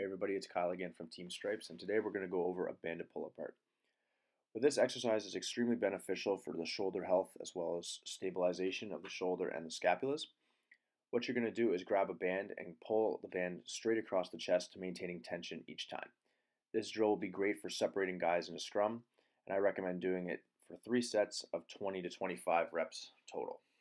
Hey everybody, it's Kyle again from Team Stripes, and today we're going to go over a banded pull apart. But this exercise is extremely beneficial for the shoulder health as well as stabilization of the shoulder and the scapulas. What you're going to do is grab a band and pull the band straight across the chest to maintaining tension each time. This drill will be great for separating guys in a scrum, and I recommend doing it for 3 sets of 20 to 25 reps total.